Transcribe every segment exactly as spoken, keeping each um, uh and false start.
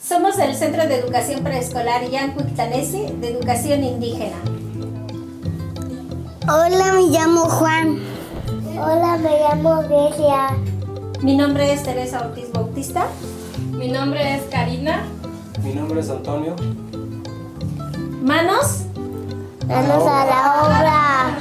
Somos del Centro de Educación Preescolar Yancuictanesi de Educación Indígena. Hola, me llamo Juan. Hola, me llamo Grecia. Mi nombre es Teresa Ortiz Bautista. Mi nombre es Karina. Mi nombre es Antonio. Manos. Manos a la obra.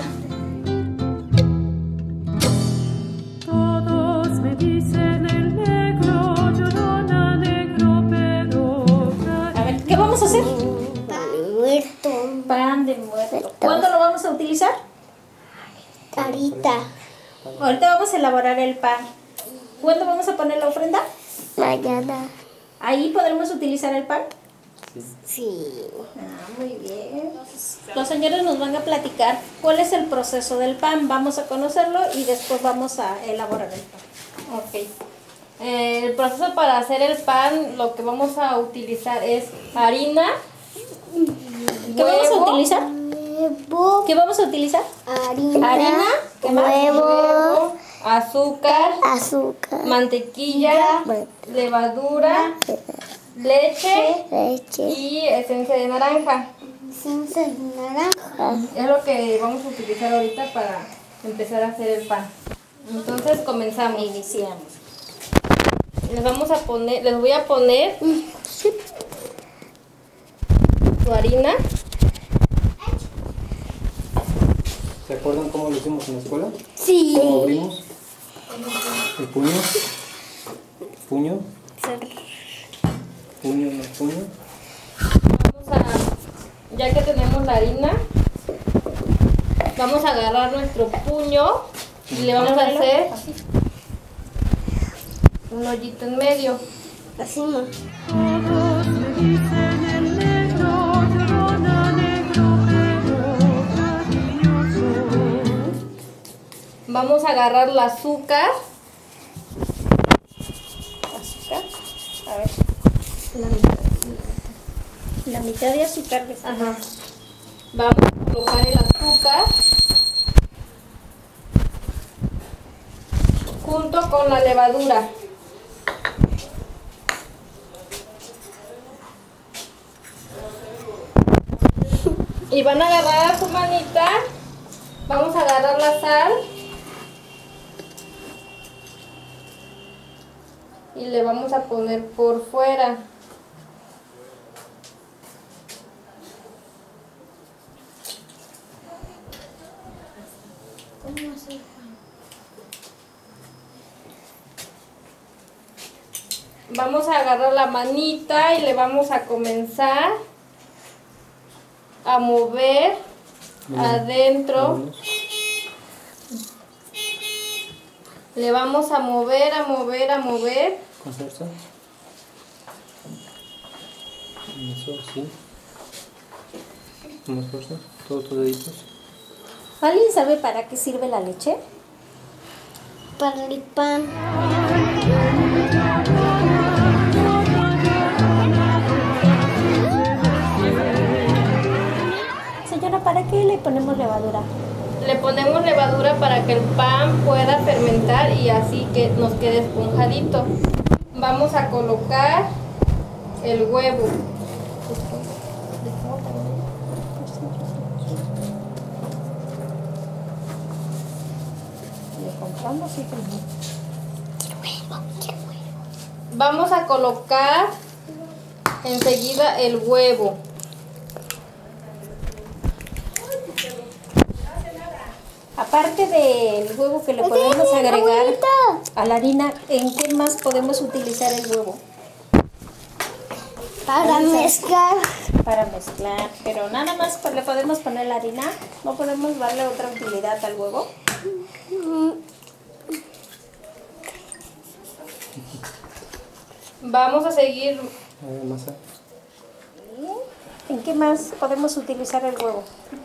Todos me dicen el negro, llorona, negro, pero... A ver, ¿qué vamos a hacer? Pan de muerto. Pan de muerto. ¿Cuándo lo vamos a utilizar? Ahorita. Ahorita vamos a elaborar el pan. ¿Cuándo vamos a poner la ofrenda? Mañana. ¿Ahí podremos utilizar el pan? Sí. Ah, muy bien. Los señores nos van a platicar cuál es el proceso del pan. Vamos a conocerlo y después vamos a elaborar el pan. Ok. Eh, el proceso para hacer el pan, lo que vamos a utilizar es harina. ¿Qué vamos a huevo, utilizar? Huevo. ¿Qué vamos a utilizar? Harina. Harina, ¿qué más? Huevo. azúcar, Azúcar. mantequilla, levadura, leche Leche. y esencia de naranja. Esencia de naranja. Es lo que vamos a utilizar ahorita para empezar a hacer el pan. Entonces comenzamos. Iniciamos. Les vamos a poner, les voy a poner su harina. ¿Se acuerdan cómo lo hicimos en la escuela? Sí. ¿Cómo abrimos? El puño. Puño. Puño, no puño. Vamos a, ya que tenemos la harina, vamos a agarrar nuestro puño y le vamos a hacer un hoyito en medio. Así no. Todos me dicen el negro, llorona, negro, pero cariñoso. Vamos a agarrar el azúcar. Azúcar. A ver. La mitad. La mitad de azúcar. Ajá. Vamos a colocar el azúcar junto con la levadura. Y van a agarrar a su manita. Vamos a agarrar la sal. Y le vamos a poner por fuera. Vamos a agarrar la manita y le vamos a comenzar a mover Bien. adentro. Vámonos. Le vamos a mover, a mover, a mover. Con fuerza. Eso, sí. Con más fuerza. Todos tus deditos. ¿Alguien sabe para qué sirve la leche? Para el pan. Señora, ¿para qué le ponemos levadura? Le ponemos levadura para que el pan pueda fermentar y así que nos quede esponjadito. Vamos a colocar el huevo. Le compramos y Vamos a colocar enseguida el huevo. aparte del huevo que le podemos agregar a la harina, ¿en qué más podemos utilizar el huevo? Para mezclar. Para mezclar, pero nada más le podemos poner la harina, no podemos darle otra utilidad al huevo. Vamos a seguir. A ver, masa. ¿En qué más podemos utilizar el huevo?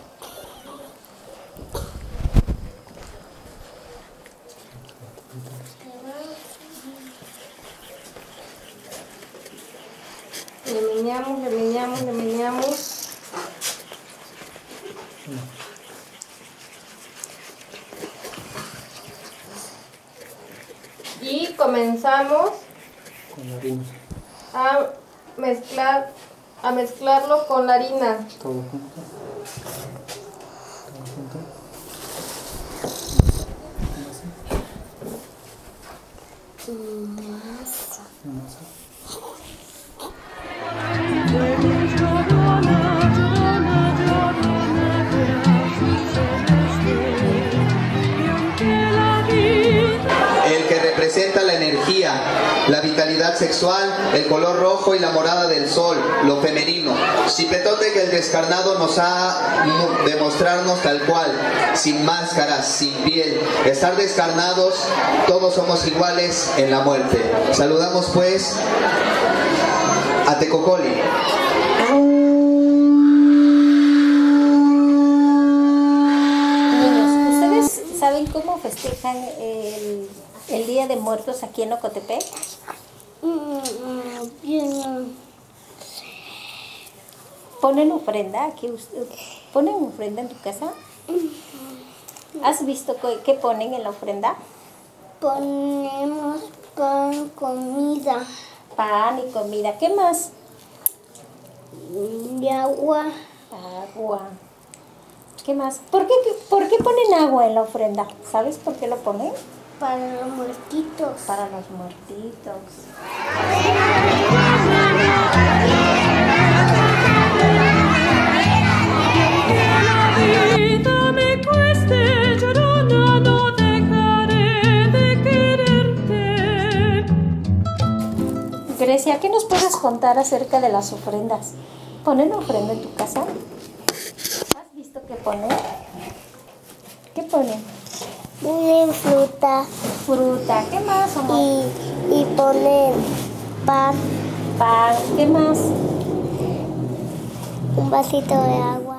Le meneamos, le meneamos, le meneamos. Y comenzamos Con la harina. a mezclar, a mezclarlo con la harina. Todo junto. Todo junto. Masa. Masa. El que representa la energía, la vitalidad sexual, el color rojo y la morada del sol, lo femenino. Cipetote que el descarnado nos ha de mostrarnos tal cual, sin máscaras, sin piel. Estar descarnados, todos somos iguales en la muerte. Saludamos pues a Tecocoli. Niños, ¿ustedes saben cómo festejan el, el Día de Muertos aquí en Ocotepec? Mm, yo no. ¿Ponen ofrenda? Aquí, usted- ¿Ponen ofrenda en tu casa? ¿Has visto qué qué ponen en la ofrenda? Ponemos pan, comida Pan y comida. ¿Qué más? y agua. Agua. ¿Qué más? ¿Por qué, por qué ponen agua en la ofrenda? ¿Sabes por qué lo ponen? Para los muertitos. Para los muertitos. vida me cueste, llorona, no dejaré de quererte. Grecia, ¿qué nos puedes contar acerca de las ofrendas? ¿Ponen ofrenda en tu casa? ¿Has visto qué ponen? ¿Qué ponen? Ponen fruta Fruta. ¿Qué más, amor? y, y ponen pan, Pan. ¿Qué más? un vasito de agua.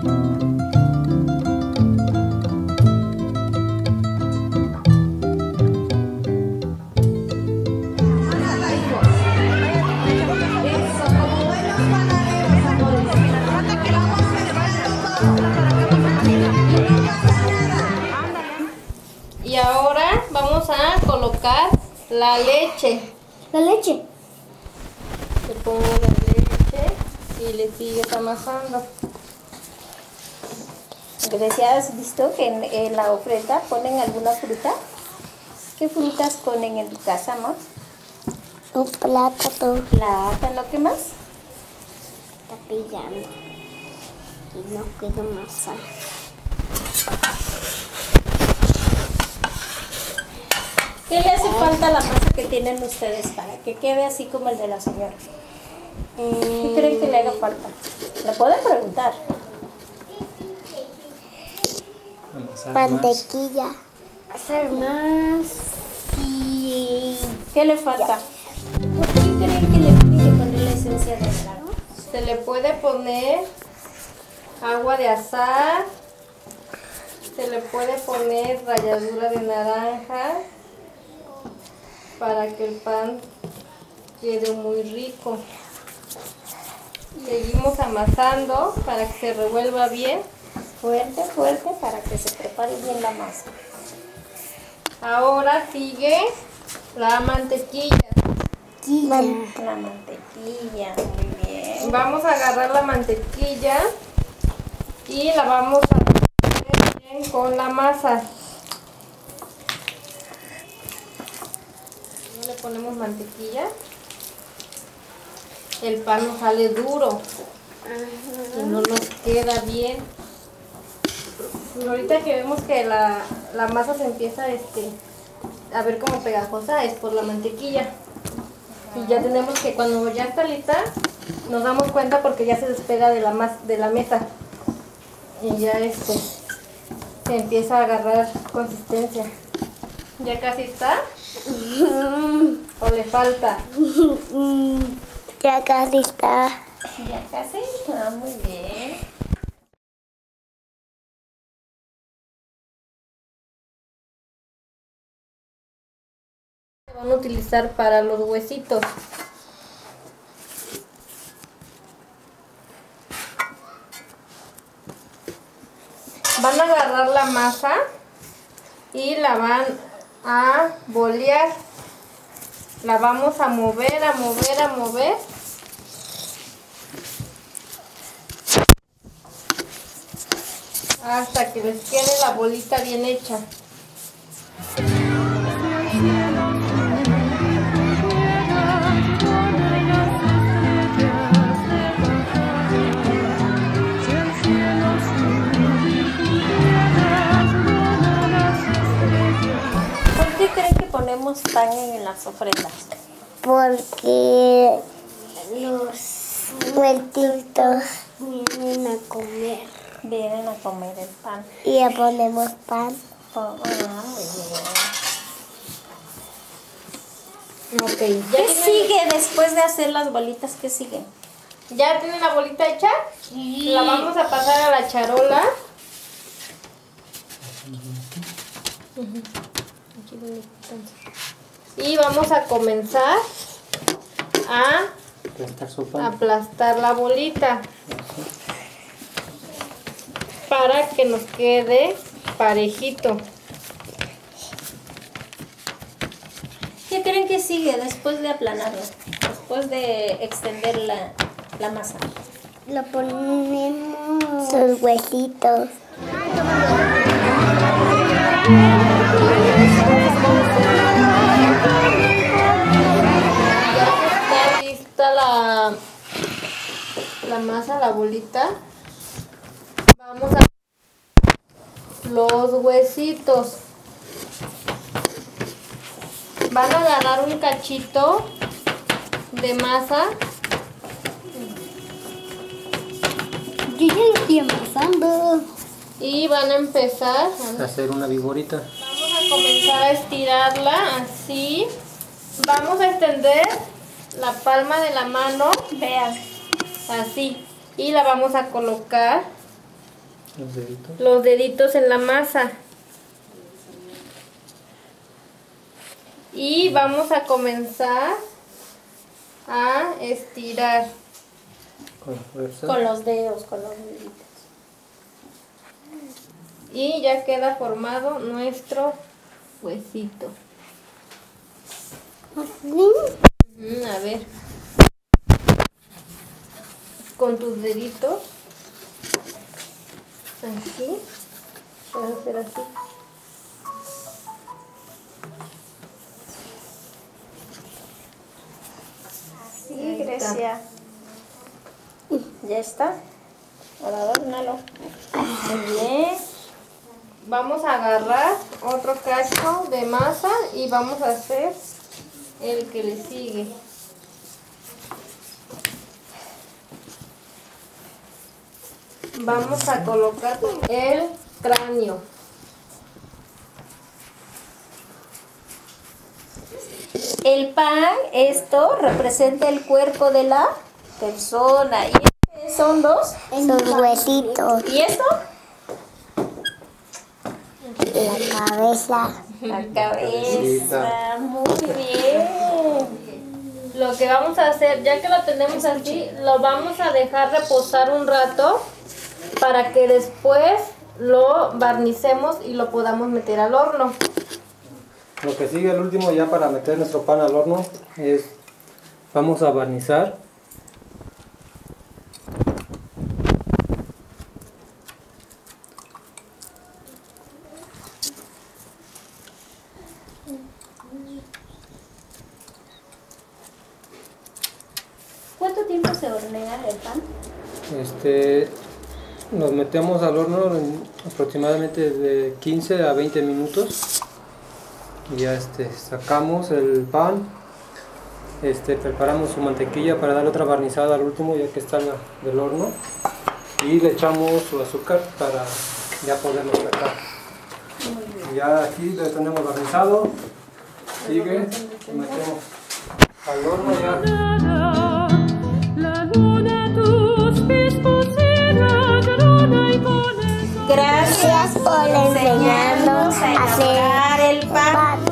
Y ahora vamos a colocar la leche. La leche. Le pongo la leche y le sigues amasando. Grecia, ¿has visto que en, en la ofrenda ponen alguna fruta? ¿Qué frutas ponen en tu casa, amor? Un plátano. Plátano. ¿Qué más? Está pillando. Y no queda masa. ¿Qué le hace falta a la masa que tienen ustedes para que quede así como el de la señora? ¿Qué creen que le haga falta? Le pueden preguntar. Amasar más. Mantequilla. Hacer más. Y ¿Qué le falta? ¿Por qué creen que le tiene que poner la esencia de naranja? Se le puede poner agua de azahar. Se le puede poner ralladura de naranja para que el pan quede muy rico. Seguimos amasando para que se revuelva bien. Fuerte, fuerte para que se prepare bien la masa. Ahora sigue la mantequilla. La mantequilla, muy bien. Vamos a agarrar la mantequilla y la vamos a poner bien con la masa. No le ponemos mantequilla. El pan nos sale duro y no nos queda bien. Y ahorita que vemos que la, la masa se empieza este, a ver como pegajosa, es por la mantequilla. Y ya tenemos que cuando ya está lista, nos damos cuenta porque ya se despega de la, mas, de la mesa. Y ya este, se empieza a agarrar consistencia. ¿Ya casi está? ¿O le falta? ya casi está. Ya casi. Ah, muy bien. Se van a utilizar para los huesitos. Van a agarrar la masa y la van a bolear. La vamos a mover, a mover, a mover hasta que les quede la bolita bien hecha. ¿Por qué creen que ponemos pan en las ofrendas? Porque los muertitos vienen a comer. Vienen a comer el pan. Y le ponemos pan. Oh, ah, muy bien. Ok, ¿Qué ¿ya tienen, sigue después de hacer las bolitas? ¿Qué sigue? ¿ya tienen la bolita hecha? La vamos a pasar a la charola. Ujú. Aquí donde están. Y vamos a comenzar a Aplastar su pan. aplastar la bolita para que nos quede parejito. ¿Qué creen que sigue después de aplanarlo? Después de extender la, la masa. Lo ponemos sus huesitos. Ya está lista la, la masa, la bolita. Vamos a los huesitos. Van a agarrar un cachito de masa. Yo ya lo estoy empezando. Y van a empezar. Hacer una vigorita. Vamos a comenzar a estirarla así. Vamos a extender la palma de la mano. Vean. Así. Y la vamos a colocar Los deditos. los deditos en la masa. Y vamos a comenzar a estirar. Con fuerza. Con los dedos, con los deditos. Y ya queda formado nuestro huesito. Mm, a ver. Con tus deditos. Así. Vas a hacer así. Sí, Ahí está. Grecia. Ya está. Ahora adórnalo. Muy bien. Vamos a agarrar otro cacho de masa y vamos a hacer el que le sigue. Vamos a colocar el cráneo. El pan, esto representa el cuerpo de la persona. ¿Y este son dos? Sus huesitos. ¿Y esto? La cabeza. La cabeza. Muy bien. Lo que vamos a hacer, ya que lo tenemos así, lo vamos a dejar reposar un rato para que después lo barnicemos y lo podamos meter al horno. Lo que sigue, el último ya para meter nuestro pan al horno, es vamos a barnizar. ¿Cuánto tiempo se hornea el pan? Este, nos metemos al horno en aproximadamente de quince a veinte minutos. Y ya este, sacamos el pan, este, preparamos su mantequilla para darle otra barnizada al último ya que está en la, del horno. Y le echamos su azúcar para ya poderlo sacar. Ya aquí lo tenemos barnizado. Sigue, lo metemos al horno ya. La luna tus pies pusieron, luna y con eso. Gracias por enseñarnos a elaborar el pan.